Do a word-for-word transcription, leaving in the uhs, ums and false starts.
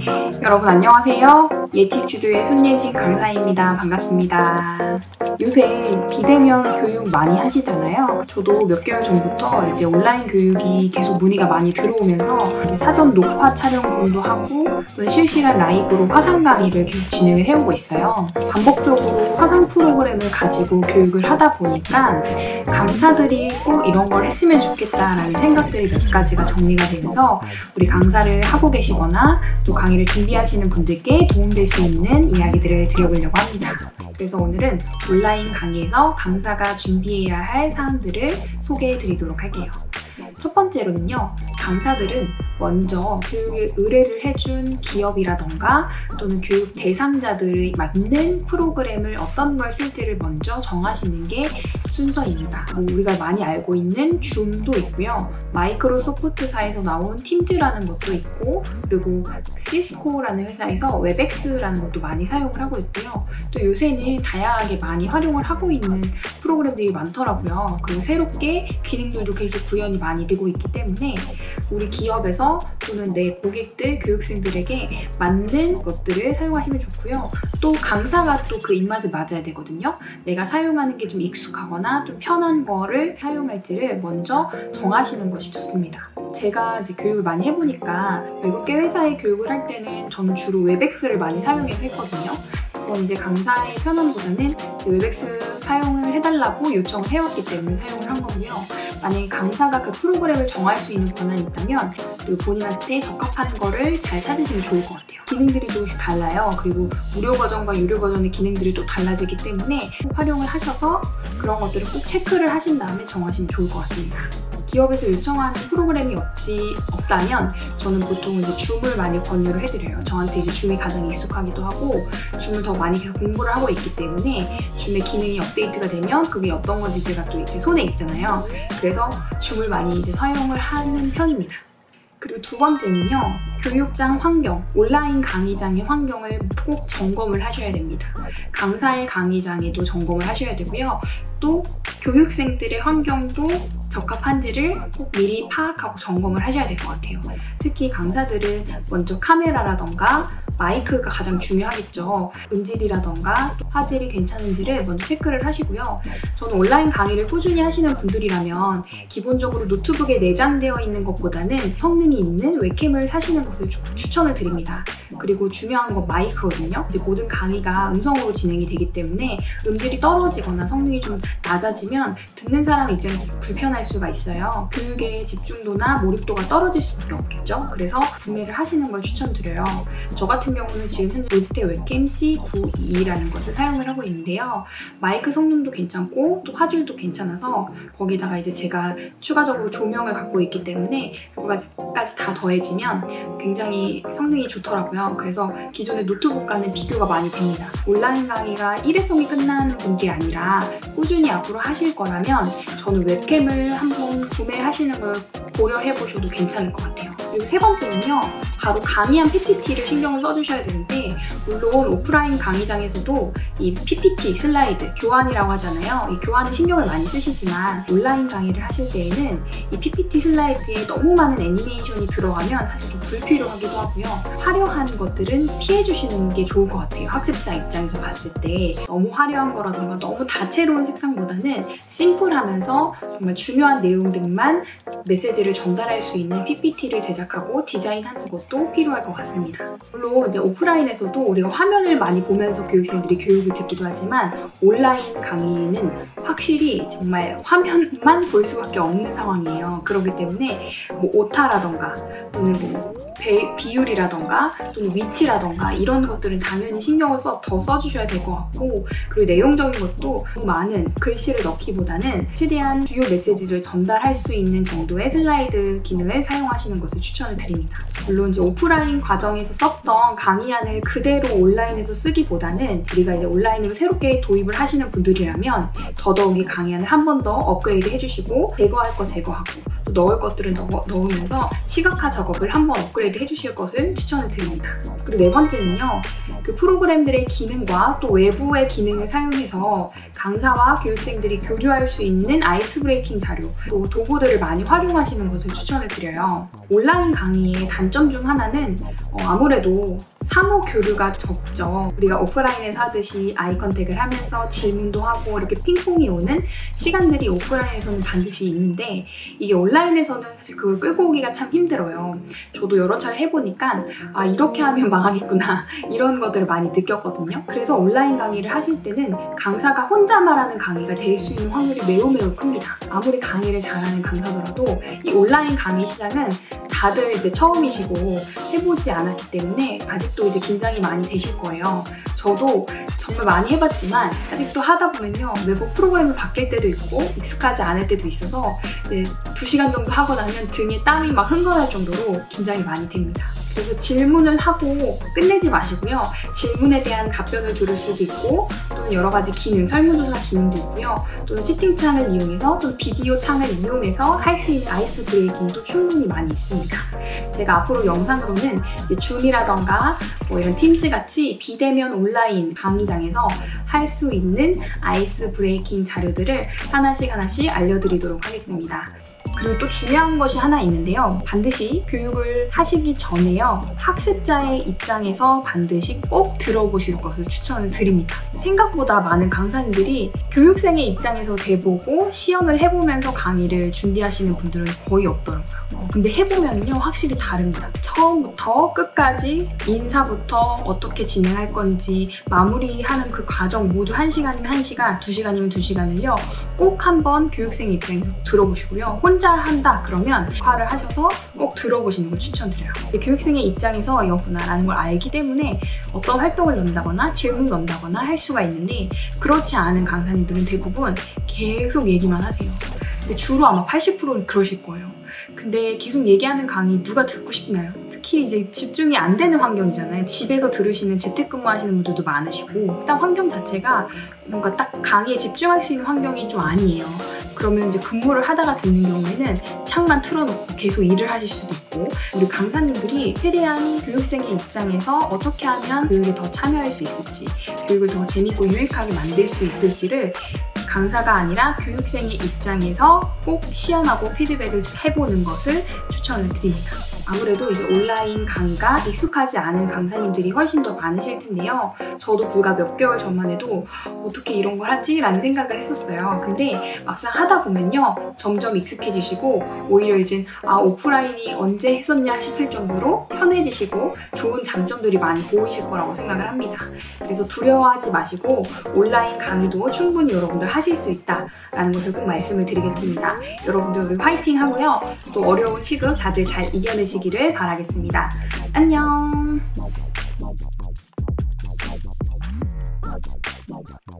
여러분 안녕하세요. 예티튜드의 손예진 강사입니다. 반갑습니다. 요새 비대면 교육 많이 하시잖아요. 저도 몇 개월 전부터 이제 온라인 교육이 계속 문의가 많이 들어오면서 사전 녹화 촬영도 하고 또 실시간 라이브로 화상 강의를 계속 진행을 해오고 있어요. 반복적으로 화상 프로그램을 가지고 교육을 하다 보니까 강사들이 꼭 이런 걸 했으면 좋겠다라는 생각들이 몇 가지가 정리가 되면서 우리 강사를 하고 계시거나 또 강의를 준비하시는 분들께 도움될 수 있는 이야기들을 드려보려고 합니다. 그래서 오늘은 온라인 강의에서 강사가 준비해야 할 사항들을 소개해 드리도록 할게요. 첫 번째로는요, 강사들은 먼저 교육에 의뢰를 해준 기업이라던가 또는 교육 대상자들이 맞는 프로그램을 어떤 걸 쓸지를 먼저 정하시는 게 순서입니다. 뭐 우리가 많이 알고 있는 줌도 있고요. 마이크로소프트사에서 나온 팀즈라는 것도 있고, 그리고 시스코라는 회사에서 웹엑스라는 것도 많이 사용을 하고 있고요. 또 요새는 다양하게 많이 활용을 하고 있는 프로그램들이 많더라고요. 그리고 새롭게 기능들도 계속 구현이 많이 되고 있기 때문에 우리 기업에서 또는 내 고객들, 교육생들에게 맞는 것들을 사용하시면 좋고요. 또 강사가 또 그 입맛에 맞아야 되거든요. 내가 사용하는 게 좀 익숙하거나 좀 편한 거를 사용할지를 먼저 정하시는 것이 좋습니다. 제가 이제 교육을 많이 해보니까 외국계 회사의 교육을 할 때는 저는 주로 웹엑스를 많이 사용해서 했거든요. 그건 이제 강사의 편함보다는 이제 웹엑스 사용을 해달라고 요청을 해왔기 때문에 사용을 한 거고요. 만약에 강사가 그 프로그램을 정할 수 있는 권한이 있다면 그리고 본인한테 적합한 거를 잘 찾으시면 좋을 것 같아요. 기능들이 조금씩 달라요. 그리고 무료 버전과 유료 버전의 기능들이 또 달라지기 때문에 활용을 하셔서 그런 것들을 꼭 체크를 하신 다음에 정하시면 좋을 것 같습니다. 기업에서 요청하는 프로그램이 없지, 없다면 저는 보통 이제 줌을 많이 권유를 해드려요. 저한테 이제 줌이 가장 익숙하기도 하고 줌을 더 많이 계속 공부를 하고 있기 때문에 줌의 기능이 업데이트가 되면 그게 어떤 건지 제가 또 이제 손에 있잖아요. 그래서 줌을 많이 이제 사용을 하는 편입니다. 그리고 두 번째는요, 교육장 환경, 온라인 강의장의 환경을 꼭 점검을 하셔야 됩니다. 강사의 강의장에도 점검을 하셔야 되고요. 또 교육생들의 환경도 적합한지를 꼭 미리 파악하고 점검을 하셔야 될 것 같아요. 특히 강사들은 먼저 카메라라던가 마이크가 가장 중요하겠죠. 음질이라던가 화질이 괜찮은지를 먼저 체크를 하시고요. 저는 온라인 강의를 꾸준히 하시는 분들이라면 기본적으로 노트북에 내장되어 있는 것보다는 성능이 있는 웹캠을 사시는 것을 추천을 드립니다. 그리고 중요한 건 마이크거든요. 이제 모든 강의가 음성으로 진행이 되기 때문에 음질이 떨어지거나 성능이 좀 낮아지면 듣는 사람 입장에서 좀 불편할 수가 있어요. 교육의 집중도나 몰입도가 떨어질 수밖에 없겠죠. 그래서 구매를 하시는 걸 추천드려요. 저 같은 경우는 지금 현재 로지텍 웹캠 씨 구십이라는 것을 사용을 하고 있는데요. 마이크 성능도 괜찮고 또 화질도 괜찮아서 거기다가 이제 제가 추가적으로 조명을 갖고 있기 때문에 그거까지 다 더해지면 굉장히 성능이 좋더라고요. 그래서 기존의 노트북과는 비교가 많이 됩니다. 온라인 강의가 일회성이 끝나는 분들이 아니라 꾸준히 앞으로 하실 거라면 저는 웹캠을 한번 구매하시는 걸 고려해 보셔도 괜찮을 것 같아요. 그리고 세 번째는요, 바로 강의한 피피티를 신경을 써주셔야 되는데, 물론 오프라인 강의장에서도 이 피피티 슬라이드, 교환이라고 하잖아요. 이 교환에 신경을 많이 쓰시지만 온라인 강의를 하실 때에는 이 피피티 슬라이드에 너무 많은 애니메이션이 들어가면 사실 좀 불필요하기도 하고요. 화려한 것들은 피해주시는 게 좋을 것 같아요. 학습자 입장에서 봤을 때 너무 화려한 거라던가 너무 다채로운 색상보다는 심플하면서 정말 중요한 내용들만 메시지를 전달할 수 있는 피피티를 제작하고 디자인하는 것도 필요할 것 같습니다. 물론 이제 오프라인에서도 우리가 화면을 많이 보면서 교육생들이 교육을 듣기도 하지만 온라인 강의는 확실히 정말 화면만 볼 수밖에 없는 상황이에요. 그렇기 때문에 뭐 오타라던가 또는 뭐 배, 비율이라던가 또는 위치라던가 이런 것들은 당연히 신경을 써, 더 써주셔야 될 것 같고, 그리고 내용적인 것도 너무 많은 글씨를 넣기보다는 최대한 주요 메시지를 전달할 수 있는 정도의 슬라이드 기능을 사용하시는 것을 추천을 드립니다. 물론 이제 오프라인 과정에서 썼던 강의안을 그대로 온라인에서 쓰기보다는 우리가 이제 온라인으로 새롭게 도입을 하시는 분들이라면 더더욱이 강의안을 한 번 더 업그레이드 해주시고 제거할 거 제거하고 또 넣을 것들은 넣, 넣으면서 시각화 작업을 한번 업그레이드 해주실 것을 추천을 드립니다. 그리고 네 번째는요, 그 프로그램들의 기능과 또 외부의 기능을 사용해서 강사와 교육생들이 교류할 수 있는 아이스 브레이킹 자료, 또 도구들을 많이 활용하시는 것을 추천을 드려요. 온라인 강의의 단점 중 하나는 어, 아무래도 상호 교류가 적죠. 우리가 오프라인에서 하듯이 아이 컨택을 하면서 질문도 하고 이렇게 핑퐁이 오는 시간들이 오프라인에서는 반드시 있는데, 이게 온라인에서는 사실 그걸 끌고 오기가 참 힘들어요. 저도 여러 차례 해보니까 아, 이렇게 하면 망하겠구나 이런 것들을 많이 느꼈거든요. 그래서 온라인 강의를 하실 때는 강사가 혼자 말하는 강의가 될 수 있는 확률이 매우 매우 큽니다. 아무리 강의를 잘하는 강사더라도 이 온라인 강의 시장은 다들 이제 처음이시고 해보지 않았기 때문에 아직도 이제 긴장이 많이 되실 거예요. 저도 정말 많이 해봤지만 아직도 하다 보면요, 매번 프로그램을 바뀔 때도 있고 익숙하지 않을 때도 있어서 이제 두 시간 정도 하고 나면 등에 땀이 막 흥건할 정도로 긴장이 많이 됩니다. 그래서 질문을 하고 끝내지 마시고요. 질문에 대한 답변을 들을 수도 있고, 또는 여러 가지 기능, 설문조사 기능도 있고요. 또는 채팅창을 이용해서, 또는 비디오 창을 이용해서 할 수 있는 아이스 브레이킹도 충분히 많이 있습니다. 제가 앞으로 영상으로는 이제 줌이라던가 뭐 이런 팀즈 같이 비대면 온라인 강의장에서 할 수 있는 아이스 브레이킹 자료들을 하나씩 하나씩 알려드리도록 하겠습니다. 그리고 또 중요한 것이 하나 있는데요. 반드시 교육을 하시기 전에요, 학습자의 입장에서 반드시 꼭 들어보실 것을 추천을 드립니다. 생각보다 많은 강사님들이 교육생의 입장에서 돼보고 시연을 해보면서 강의를 준비하시는 분들은 거의 없더라고요. 어, 근데 해보면요, 확실히 다릅니다. 처음부터 끝까지 인사부터 어떻게 진행할 건지 마무리하는 그 과정 모두 한 시간이면 한 시간, 두 시간이면 두 시간을요 꼭 한번 교육생의 입장에서 들어보시고요. 혼자 한다 그러면 녹화를 하셔서 꼭 들어보시는 걸 추천드려요. 교육생의 입장에서 이거구나라는 걸 알기 때문에 어떤 활동을 넣는다거나 질문을 넣는다거나 할 수가 있는데, 그렇지 않은 강사님들은 대부분 계속 얘기만 하세요. 근데 주로 아마 팔십 퍼센트는 그러실 거예요. 근데 계속 얘기하는 강의 누가 듣고 싶나요? 특히 이제 집중이 안 되는 환경이잖아요. 집에서 들으시는 재택근무 하시는 분들도 많으시고, 일단 환경 자체가 뭔가 딱 강의에 집중할 수 있는 환경이 좀 아니에요. 그러면 이제 근무를 하다가 듣는 경우에는 창만 틀어놓고 계속 일을 하실 수도 있고, 우리 강사님들이 최대한 교육생의 입장에서 어떻게 하면 교육에 더 참여할 수 있을지, 교육을 더 재밌고 유익하게 만들 수 있을지를 강사가 아니라 교육생의 입장에서 꼭 시연하고 피드백을 해보는 것을 추천을 드립니다. 아무래도 이제 온라인 강의가 익숙하지 않은 강사님들이 훨씬 더 많으실 텐데요. 저도 불과 몇 개월 전만 해도 어떻게 이런 걸 하지? 라는 생각을 했었어요. 근데 막상 하다 보면요, 점점 익숙해지시고 오히려 이제 아, 오프라인이 언제 했었냐 싶을 정도로 편해지시고 좋은 장점들이 많이 보이실 거라고 생각을 합니다. 그래서 두려워하지 마시고 온라인 강의도 충분히 여러분들 하실 수 있다라는 것을 꼭 말씀을 드리겠습니다. 여러분들 우리 화이팅 하고요. 또 어려운 시급 다들 잘 이겨내시기를 바라겠습니다. 안녕!